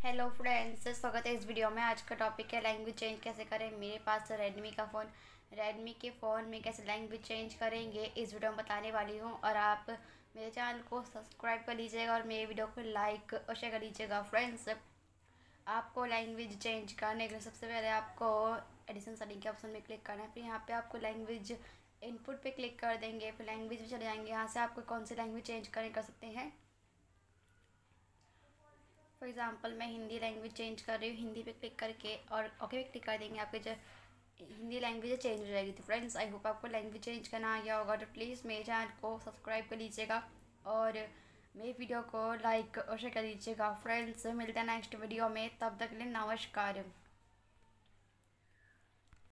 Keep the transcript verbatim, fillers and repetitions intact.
Hello friends, स्वागत है इस वीडियो में। आज का टॉपिक है लैंग्वेज चेंज कैसे करें। मेरे पास रेडमी का फ़ोन रेडमी के फ़ोन में कैसे लैंग्वेज चेंज करेंगे इस वीडियो में बताने वाली हूँ। और आप मेरे चैनल को सब्सक्राइब कर लीजिएगा और मेरे वीडियो को लाइक और शेयर कर लीजिएगा। फ्रेंड्स, आपको लैंग्वेज चेंज करने के लिए सबसे पहले आपको एडिशन सेटिंग के ऑप्शन में क्लिक करना है। फिर यहाँ पे आपको लैंग्वेज इनपुट पे क्लिक कर देंगे। फिर लैंग्वेज में चले जाएंगे। यहाँ से आपको कौन सी लैंग्वेज चेंज करें कर सकते हैं। फॉर एग्ज़ाम्पल मैं हिंदी लैंग्वेज चेंज कर रही हूँ। हिंदी पे क्लिक करके और ओके पे क्लिक कर देंगे। आपके जो हिंदी लैंग्वेज चेंज हो जाएगी। तो फ्रेंड्स, आई होप आपको लैंग्वेज चेंज करना आ गया होगा। तो प्लीज़ मेरे चैनल को सब्सक्राइब कर लीजिएगा और मेरे वीडियो को लाइक और शेयर कर लीजिएगा। फ्रेंड्स, मिलते हैं नेक्स्ट वीडियो में। तब तक के लिए नमस्कार।